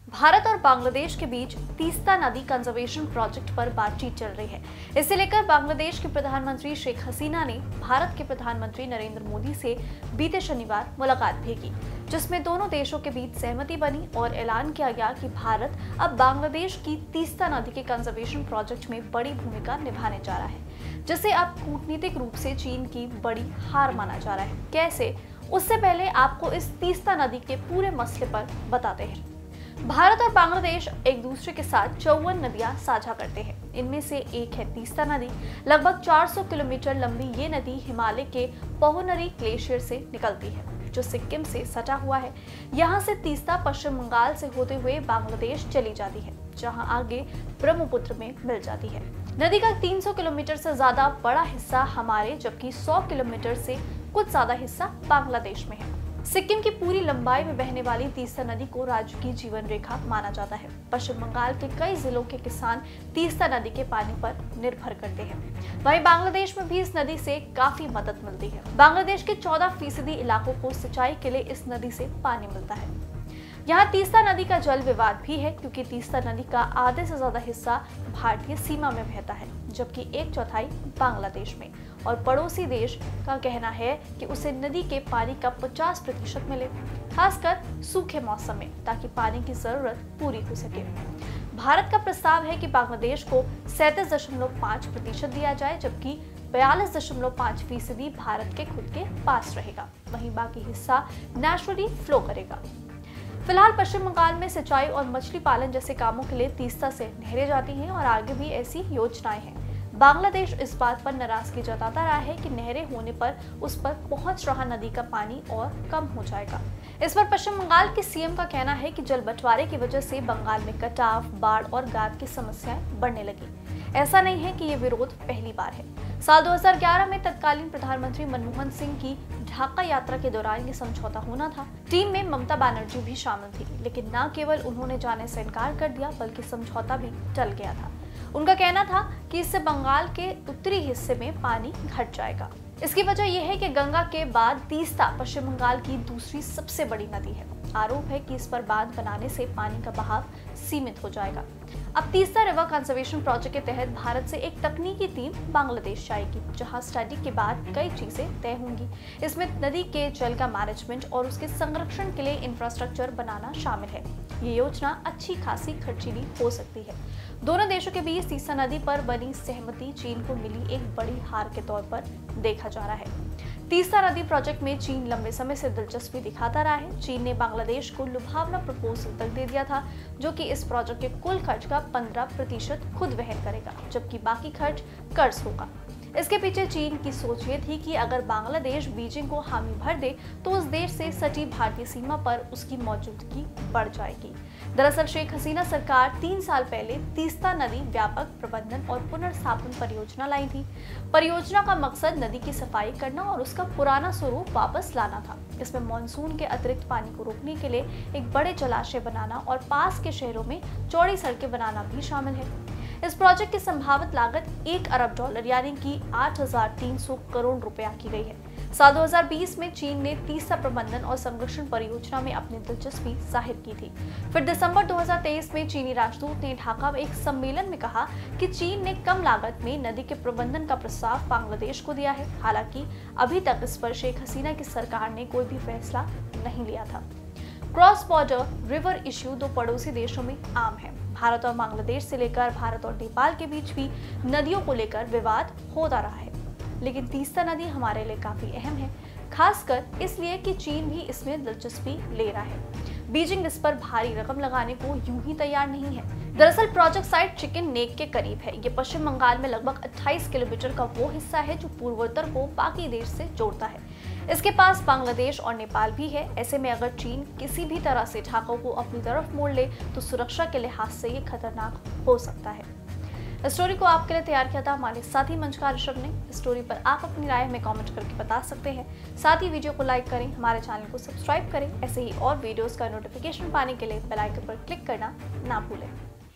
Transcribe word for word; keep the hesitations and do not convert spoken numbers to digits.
भारत और बांग्लादेश के बीच तीस्ता नदी कंजर्वेशन प्रोजेक्ट पर बातचीत चल रही है। इसे लेकर बांग्लादेश की प्रधानमंत्री शेख हसीना ने भारत के प्रधानमंत्री नरेंद्र मोदी से बीते शनिवार मुलाकात भी की, जिसमें दोनों देशों के बीच सहमति बनी और ऐलान किया गया कि भारत अब बांग्लादेश की तीस्ता नदी के कंजर्वेशन प्रोजेक्ट में बड़ी भूमिका निभाने जा रहा है, जिसे अब कूटनीतिक रूप से चीन की बड़ी हार माना जा रहा है। कैसे? उससे पहले आपको इस तीस्ता नदी के पूरे मसले पर बताते हैं। भारत और बांग्लादेश एक दूसरे के साथ चौवन नदियां साझा करते हैं। इनमें से एक है तीस्ता नदी। लगभग चार सौ किलोमीटर लंबी ये नदी हिमालय के पोहोनरी ग्लेशियर से निकलती है, जो सिक्किम से सटा हुआ है। यहाँ से तीस्ता पश्चिम बंगाल से होते हुए बांग्लादेश चली जाती है, जहाँ आगे ब्रह्मपुत्र में मिल जाती है। नदी का तीन सौ किलोमीटर से ज्यादा बड़ा हिस्सा हमारे, जबकि सौ किलोमीटर से कुछ ज्यादा हिस्सा बांग्लादेश में है। सिक्किम की पूरी लंबाई में बहने वाली तीस्ता नदी को राज्य की जीवन रेखा माना जाता है। पश्चिम बंगाल के कई जिलों के किसान तीस्ता नदी के पानी पर निर्भर करते हैं। वहीं बांग्लादेश में भी इस नदी से काफी मदद मिलती है। बांग्लादेश के चौदह फीसदी इलाकों को सिंचाई के लिए इस नदी से पानी मिलता है। यहाँ तीस्ता नदी का जल विवाद भी है, क्योंकि तीस्ता नदी का आधे से ज्यादा हिस्सा भारतीय सीमा में बहता है, जबकि एक चौथाई बांग्लादेश में। और पड़ोसी देश का कहना है कि उसे नदी के पानी का पचास प्रतिशत मिले, खासकर सूखे मौसम में, ताकि पानी की जरूरत पूरी हो सके। भारत का प्रस्ताव है कि बांग्लादेश को सैंतीस दशमलव पाँच प्रतिशत दिया जाए, जबकि बयालीस दशमलव पाँच फीसदी भारत के खुद के पास रहेगा। वहीं बाकी हिस्सा नेचुरली फ्लो करेगा। फिलहाल पश्चिम बंगाल में सिंचाई और मछली पालन जैसे कामों के लिए तीस्ता से नहरें जाती हैं और आगे भी ऐसी योजनाएं हैं। बांग्लादेश इस बात पर नाराजगी जताता रहा है कि नहरें होने पर उस पर पहुंच रहा नदी का पानी और कम हो जाएगा। इस पर पश्चिम बंगाल के सीएम का कहना है कि जल बंटवारे की वजह से बंगाल में कटाव, बाढ़ और गाद की समस्याएं बढ़ने लगी। ऐसा नहीं है कि ये विरोध पहली बार है। साल दो हज़ार ग्यारह में तत्कालीन प्रधानमंत्री मनमोहन सिंह की ढाका यात्रा के दौरान ये समझौता होना था। टीम में ममता बनर्जी भी शामिल थी, लेकिन न केवल उन्होंने जाने से इनकार कर दिया, बल्कि समझौता भी टल गया था। उनका कहना था कि इससे बंगाल के उत्तरी हिस्से में पानी घट जाएगा। इसकी वजह यह है कि गंगा के बाद तीस्ता पश्चिम बंगाल की दूसरी सबसे बड़ी नदी है। आरोप है कि इस पर बांध बनाने से पानी का बहाव सीमित हो जाएगा। अब तीस्ता रिवर कंजर्वेशन प्रोजेक्ट के तहत भारत से एक तकनीकी टीम बांग्लादेश जाएगी, जहां स्टडी के बाद कई चीजें तय होंगी। इसमें नदी के जल का मैनेजमेंट और उसके संरक्षण के लिए इंफ्रास्ट्रक्चर बनाना शामिल है। ये योजना अच्छी खासी खर्चीली हो सकती है। दोनों देशों के बीच तीस्ता नदी पर बनी सहमति चीन को मिली एक बड़ी हार के तौर पर देखा जा रहा है। तीस्ता नदी प्रोजेक्ट में चीन लंबे समय से दिलचस्पी दिखाता रहा है। चीन ने बांग्लादेश को लुभावना प्रपोजल तक दे दिया था, जो कि इस प्रोजेक्ट के कुल खर्च का पंद्रह प्रतिशत खुद वहन करेगा, जबकि बाकी खर्च कर्ज होगा। इसके पीछे चीन की सोच ये थी कि अगर बांग्लादेश बीजिंग को हामी भर दे तो उस देश से सटी भारतीय सीमा पर उसकी मौजूदगी बढ़ जाएगी। दरअसल शेख हसीना सरकार तीन साल पहले तीस्ता नदी व्यापक प्रबंधन और पुनर्स्थापन परियोजना लाई थी। परियोजना का मकसद नदी की सफाई करना और उसका पुराना स्वरूप वापस लाना था। इसमें मानसून के अतिरिक्त पानी को रोकने के लिए एक बड़े जलाशय बनाना और पास के शहरों में चौड़ी सड़कें बनाना भी शामिल है। इस प्रोजेक्ट की संभावित लागत एक अरब डॉलर यानी कि आठ हज़ार तीन सौ करोड़ रुपया की गई है। साल दो हज़ार बीस में चीन ने तीस्ता प्रबंधन और संरक्षण परियोजना में अपनी दिलचस्पी जाहिर की थी। फिर दिसंबर दो हज़ार तेईस में चीनी राजदूत ने ढाका में एक सम्मेलन में कहा कि चीन ने कम लागत में नदी के प्रबंधन का प्रस्ताव बांग्लादेश को दिया है। हालांकि अभी तक इस पर शेख हसीना की सरकार ने कोई भी फैसला नहीं लिया था। क्रॉस बॉर्डर रिवर इश्यू दो पड़ोसी देशों में आम है। भारत और बांग्लादेश से लेकर भारत और नेपाल के बीच भी नदियों को लेकर विवाद होता रहा है, लेकिन तीस्ता नदी हमारे लिए काफी अहम है, खासकर इसलिए कि चीन भी इसमें दिलचस्पी ले रहा है। बीजिंग इस पर भारी रकम लगाने को यूं ही तैयार नहीं है। दरअसल प्रोजेक्ट साइट चिकन नेक के करीब है। ये पश्चिम बंगाल में लगभग अट्ठाईस किलोमीटर का वो हिस्सा है जो पूर्वोत्तर को बाकी देश से जोड़ता है। इसके पास बांग्लादेश और नेपाल भी है। ऐसे में अगर चीन किसी भी तरह से ढाका को अपनी तरफ मोड़ ले तो सुरक्षा के लिहाज से ये खतरनाक हो सकता है। इस स्टोरी को आपके लिए तैयार किया था हमारे साथी मंचकार ऋषभ ने। इस स्टोरी पर आप अपनी राय हमें कमेंट करके बता सकते हैं। साथ ही वीडियो को लाइक करें, हमारे चैनल को सब्सक्राइब करें। ऐसे ही और वीडियोस का नोटिफिकेशन पाने के लिए बेल आइकन पर क्लिक करना ना भूलें।